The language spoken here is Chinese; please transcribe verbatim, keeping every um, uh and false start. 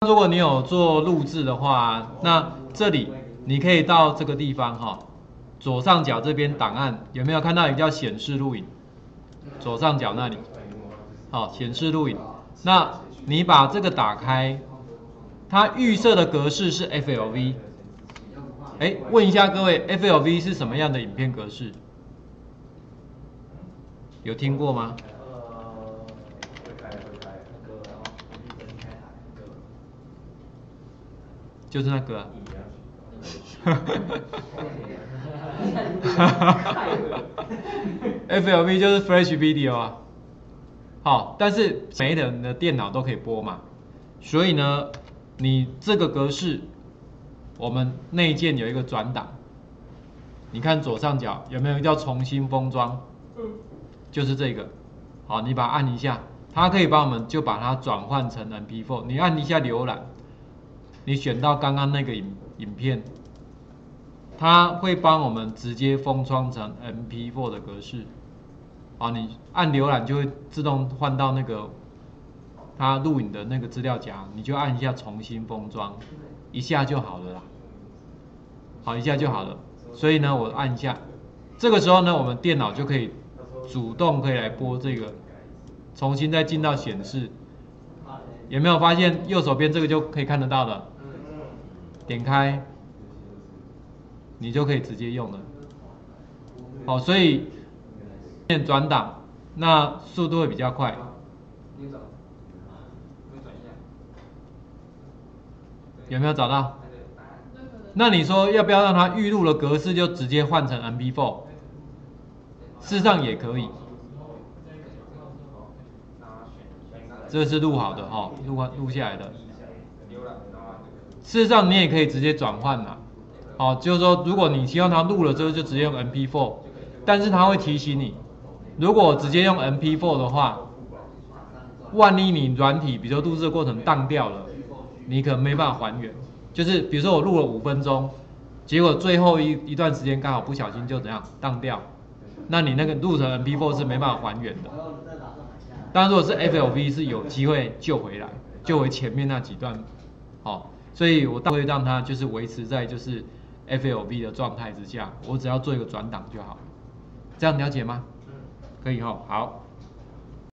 如果你有做录制的话，那这里你可以到这个地方哈，左上角这边档案有没有看到一个叫显示录影？左上角那里，好，显示录影。那你把这个打开，它预设的格式是 F L V。哎，问一下各位 ，F L V 是什么样的影片格式？有听过吗？就是那个、啊。F L V 就是 Flash Video 啊。好，但是每一个人的电脑都可以播嘛，所以呢，你这个格式，我们内建有一个转档，你看左上角有没有叫重新封装？就是这个。好，你把它按一下，它可以帮我们就把它转换成 M P 四。你按一下浏览，你选到刚刚那个影影片，它会帮我们直接封装成 M P 四 的格式。好，你按浏览就会自动换到那个它录影的那个资料夹，你就按一下重新封装，一下就好了啦。好，一下就好了。所以呢，我按一下，这个时候呢，我们电脑就可以主动可以来播这个，重新再进到显示，有没有发现右手边这个就可以看得到的？点开，你就可以直接用了。好，所以转档，那速度会比较快。有没有找到？那你说要不要让它预录的格式就直接换成 M P 四？ 事实上也可以。这是录好的哈，录录下来的。事实上你也可以直接转换啦。好，就是说如果你希望它录了之后就直接用 M P 四， 但是它会提醒你，如果直接用 M P 四 的话，万一你软体比如说录制的过程当掉了，你可能没办法还原。就是比如说我录了五分钟，结果最后一一段时间刚好不小心就怎样当掉，那你那个录成 M P 四 是没办法还原的。但如果是 F L V 是有机会救回来，救回前面那几段，好，所以我大会让它就是维持在就是 F L V 的状态之下，我只要做一个转档就好。这样了解吗？可以哈，好。